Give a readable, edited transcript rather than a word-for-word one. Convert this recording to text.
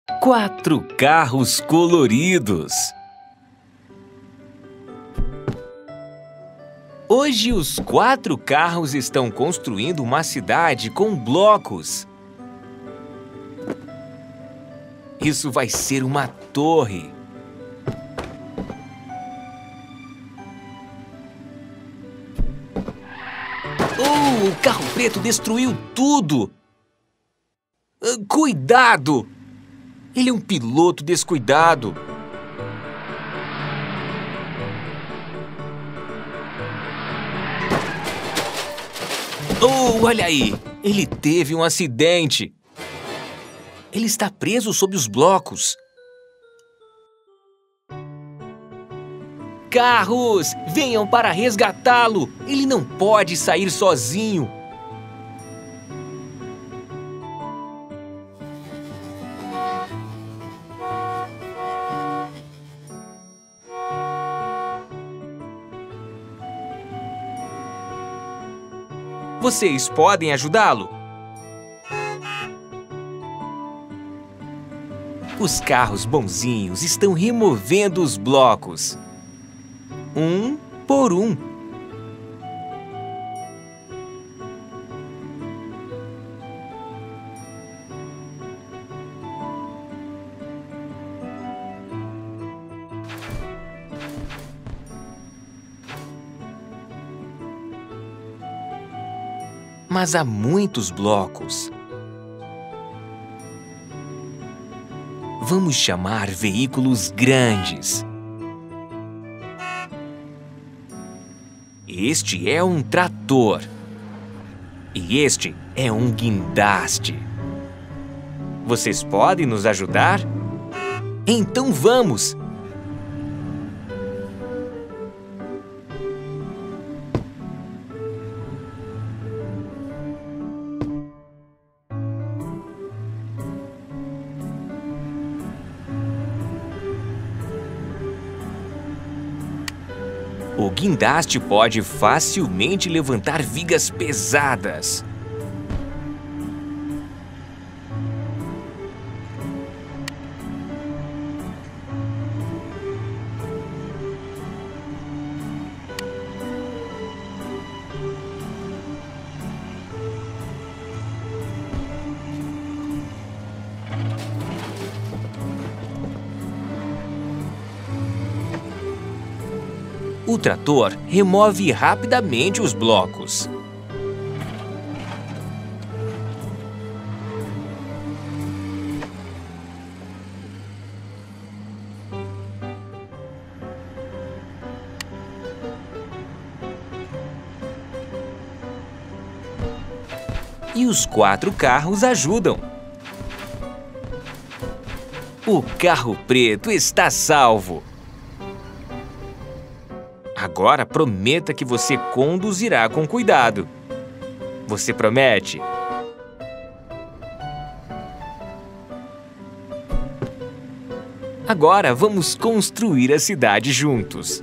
4 carros coloridos. Hoje, os 4 carros estão construindo uma cidade com blocos. Isso vai ser uma torre. Oh, o carro preto destruiu tudo! Cuidado! Ele é um piloto descuidado. Oh, olha aí! Ele teve um acidente. Ele está preso sob os blocos. Carros, venham para resgatá-lo! Ele não pode sair sozinho. Vocês podem ajudá-lo? Os carros bonzinhos estão removendo os blocos. Um por um. Mas há muitos blocos. Vamos chamar veículos grandes. Este é um trator. E este é um guindaste. Vocês podem nos ajudar? Então vamos! O guindaste pode facilmente levantar vigas pesadas. O trator remove rapidamente os blocos. E os 4 carros ajudam. O carro preto está salvo. Agora prometa que você conduzirá com cuidado. Você promete? Agora vamos construir a cidade juntos.